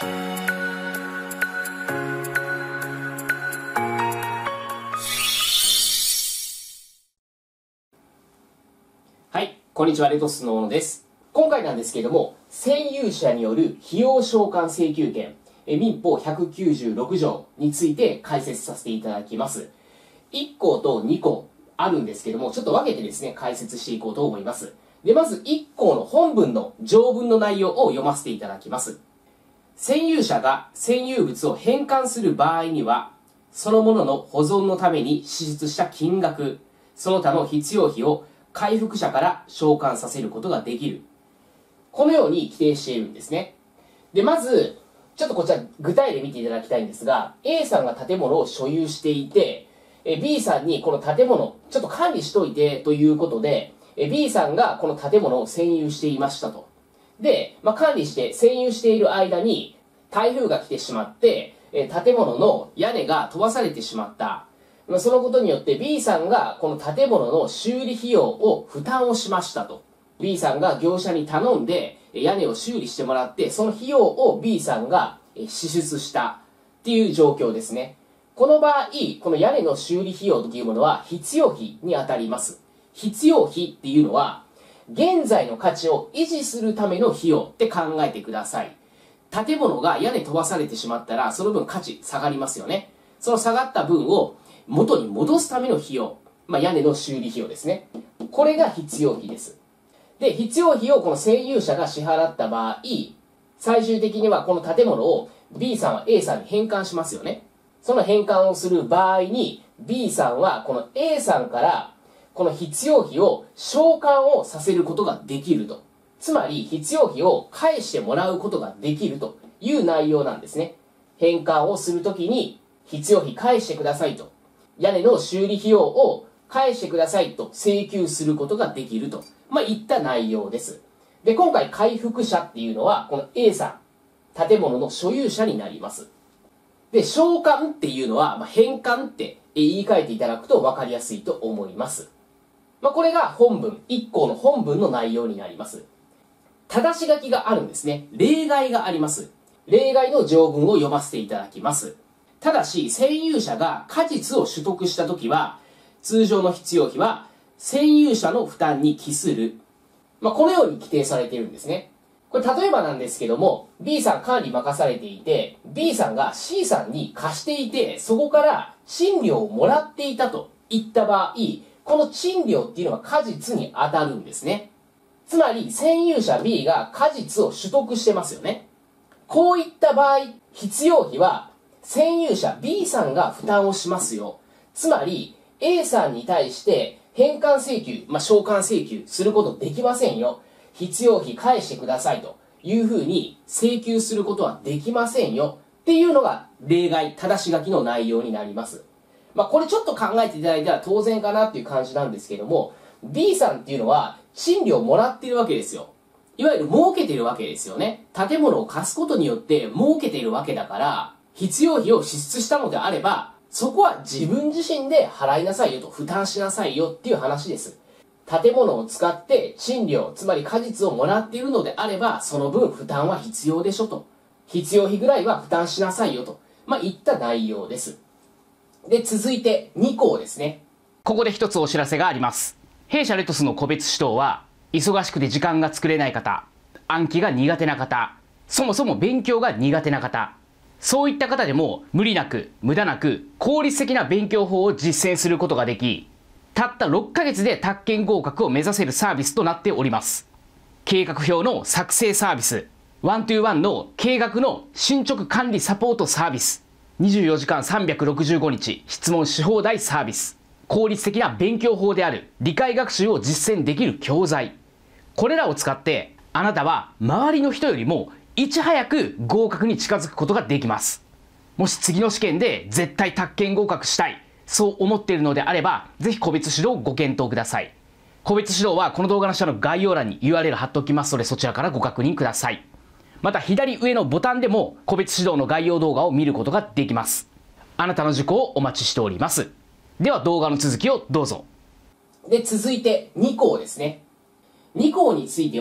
はい、こんにちは、レトスの小野です。今回なんですけれども、占有者による費用償還請求権、民法196条について解説させていただきます。1項と2項あるんですけども、ちょっと分けてですね、解説していこうと思います。で、まず1項の本文の条文の内容を読ませていただきます。占有者が占有物を返還する場合には、そのものの保存のために支出した金額、その他の必要費を回復者から償還させることができる。このように規定しているんですね。で、まず、ちょっとこちら具体で見ていただきたいんですが、A さんが建物を所有していて、B さんにこの建物、ちょっと管理しといてということで、B さんがこの建物を占有していましたと。で、管理して占有している間に台風が来てしまって、建物の屋根が飛ばされてしまった。そのことによって B さんがこの建物の修理費用を負担をしましたと。B さんが業者に頼んで屋根を修理してもらって、その費用を B さんが支出したっていう状況ですね。この場合、この屋根の修理費用というものは必要費にあたります。必要費っていうのは、現在の価値を維持するための費用って考えてください。建物が屋根飛ばされてしまったら、その分価値下がりますよね。その下がった分を元に戻すための費用、屋根の修理費用ですね。これが必要費です。で、必要費をこの占有者が支払った場合、最終的にはこの建物を B さんは A さんに返還しますよね。その返還をする場合に B さんはこの A さんからこの必要費を償還をさせることができると。つまり必要費を返してもらうことができるという内容なんですね。返還をするときに必要費返してくださいと。屋根の修理費用を返してくださいと請求することができると。いった内容です。で、今回回復者っていうのはこの A さん、建物の所有者になります。で、償還っていうのは、返還って言い換えていただくと分かりやすいと思います。これが本文、1項の本文の内容になります。ただし書きがあるんですね。例外があります。例外の条文を読ませていただきます。ただし、占有者が果実を取得したときは、通常の必要費は占有者の負担に帰する。このように規定されているんですね。これ例えばなんですけども、B さん管理任されていて、B さんが C さんに貸していて、そこから賃料をもらっていたといった場合、この賃料っていうのは果実に当たるんですね。つまり、占有者 B が果実を取得してますよね。こういった場合、必要費は占有者 B さんが負担をしますよ。つまり、A さんに対して返還請求、償還請求することできませんよ。必要費返してくださいというふうに請求することはできませんよっていうのが例外、正し書きの内容になります。これちょっと考えていただいたら当然かなっていう感じなんですけども、B さんっていうのは賃料をもらっているわけですよ。いわゆる儲けているわけですよね。建物を貸すことによって儲けているわけだから、必要費を支出したのであれば、そこは自分自身で払いなさいよと、負担しなさいよっていう話です。建物を使って賃料、つまり果実をもらっているのであれば、その分負担は必要でしょと。必要費ぐらいは負担しなさいよと。いった内容です。で、続いて2項ですね。 ここで一つお知らせがあります。弊社レトスの個別指導は、忙しくて時間が作れない方、暗記が苦手な方、そもそも勉強が苦手な方、そういった方でも無理なく、無駄なく、効率的な勉強法を実践することができ、たった6ヶ月で宅建合格を目指せるサービスとなっております。計画表の作成サービス、1-to-1の計画の進捗管理サポートサービス、24時間365日質問し放題サービス、効率的な勉強法である理解学習を実践できる教材。これらを使ってあなたは周りの人よりもいち早く合格に近づくことができます。もし次の試験で絶対宅建合格したい、そう思っているのであれば、ぜひ個別指導をご検討ください。個別指導はこの動画の下の概要欄に URL 貼っておきますので、そちらからご確認ください。また左上のボタンでも個別指導の概要動画を見ることができます。あなたの受講をお待ちしております。では動画の続きをどうぞ。 で、続いて2項ですね。2項については、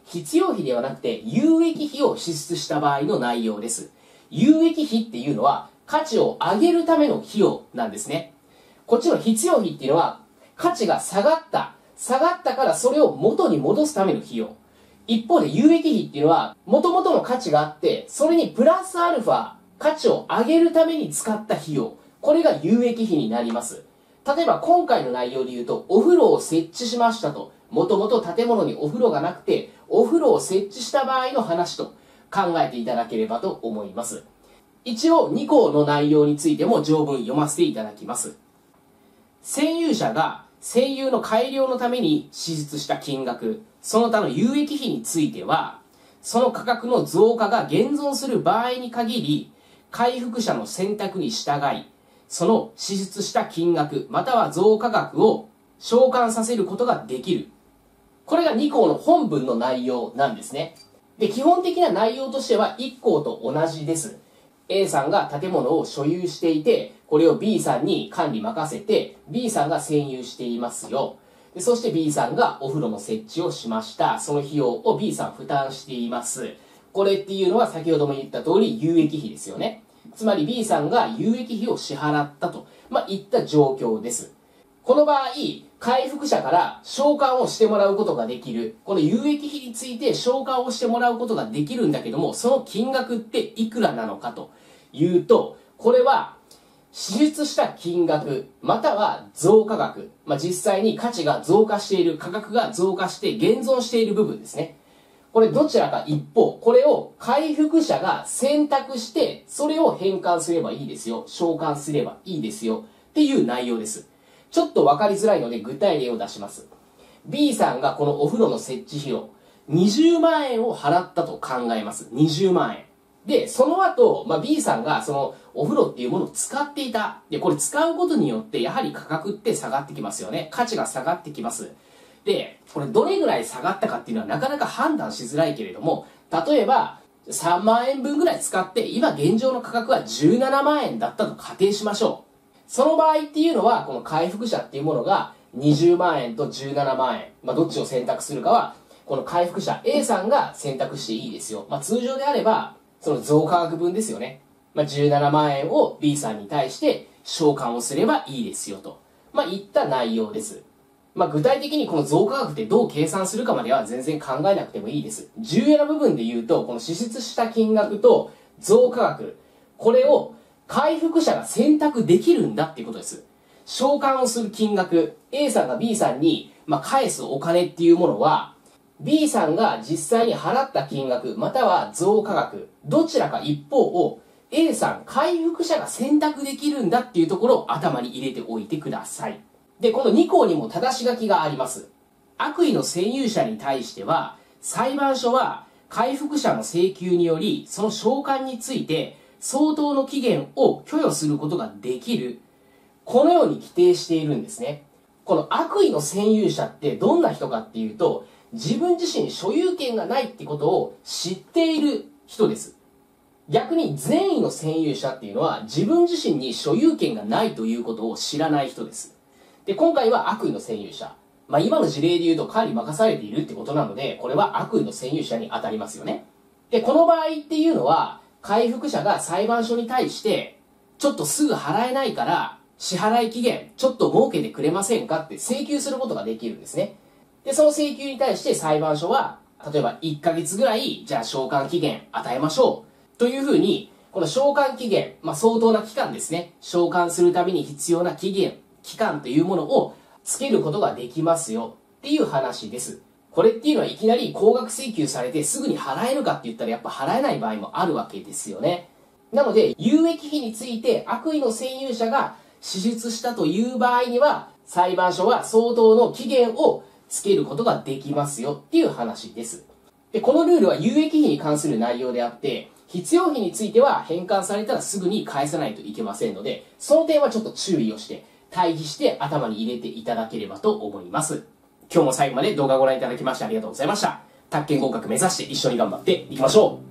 必要費ではなくて有益費を支出した場合の内容です。有益費っていうのは価値を上げるための費用なんですね。こっちの必要費っていうのは価値が下がったからそれを元に戻すための費用。一方で有益費っていうのは元々の価値があってそれにプラスアルファ価値を上げるために使った費用。これが有益費になります。例えば今回の内容で言うとお風呂を設置しましたと。もともと建物にお風呂がなくてお風呂を設置した場合の話と考えていただければと思います。一応2項の内容についても条文読ませていただきます。占有者が占有の改良のために支出した金額、その他の有益費については、その価格の増加が現存する場合に限り、回復者の選択に従い、その支出した金額または増加額を償還させることができる。これが2項の本文の内容なんですね。で、基本的な内容としては1項と同じです。A さんが建物を所有していて、これを B さんに管理任せて、B さんが占有していますよ。でそして B さんがお風呂の設置をしました。その費用を B さん負担しています。これっていうのは先ほども言った通り有益費ですよね。つまり B さんが有益費を支払ったと、いった状況です。この場合、回復者から償還をしてもらうことができる。この有益費について償還をしてもらうことができるんだけども、その金額っていくらなのかというと、これは支出した金額または増加額、実際に価値が増加している、価格が増加して現存している部分ですね。これどちらか一方、これを回復者が選択してそれを返還すればいいですよ、償還すればいいですよっていう内容です。ちょっと分かりづらいので具体例を出します。 B さんがこのお風呂の設置費用20万円を払ったと考えます。20万円で、その後、B さんがそのお風呂っていうものを使っていた。で、これ使うことによってやはり価格って下がってきますよね。価値が下がってきます。で、これどれぐらい下がったかっていうのはなかなか判断しづらいけれども、例えば3万円分ぐらい使って今現状の価格は17万円だったと仮定しましょう。その場合っていうのはこの回復者っていうものが20万円と17万円、どっちを選択するかはこの回復者 A さんが選択していいですよ。通常であればその増加額分ですよね。17万円を B さんに対して償還をすればいいですよと。いった内容です。具体的にこの増加額ってどう計算するかまでは全然考えなくてもいいです。重要な部分で言うと、この支出した金額と増加額、これを回復者が選択できるんだっていうことです。償還をする金額、A さんが B さんに返すお金っていうものは、B さんが実際に払った金額または増加額、どちらか一方を A さん、回復者が選択できるんだっていうところを頭に入れておいてください。で、この2項にも正し書きがあります。悪意の占有者に対しては、裁判所は回復者の請求により、その償還について相当の期限を許容することができる。このように規定しているんですね。この悪意の占有者ってどんな人かっていうと、自分自身所有権がないってことを知っている人です。逆に善意の占有者っていうのは自分自身に所有権がないということを知らない人です。で、今回は悪意の占有者。今の事例で言うと管理任されているってことなので、これは悪意の占有者に当たりますよね。で、この場合っていうのは、回復者が裁判所に対して、ちょっとすぐ払えないから、支払い期限、ちょっと設けてくれませんかって請求することができるんですね。で、その請求に対して裁判所は、例えば1ヶ月ぐらい、じゃあ償還期限与えましょう。というふうに、この償還期限、相当な期間ですね。償還するために必要な期間というものをつけることができますよっていう話です。これっていうのはいきなり高額請求されてすぐに払えるかって言ったらやっぱ払えない場合もあるわけですよね。なので有益費について悪意の占有者が支出したという場合には裁判所は相当の期限をつけることができますよっていう話です。で、このルールは有益費に関する内容であって必要費については返還されたらすぐに返さないといけませんので、その点はちょっと注意をして対比して頭に入れていただければと思います。今日も最後まで動画をご覧いただきましてありがとうございました。宅建合格目指して一緒に頑張っていきましょう。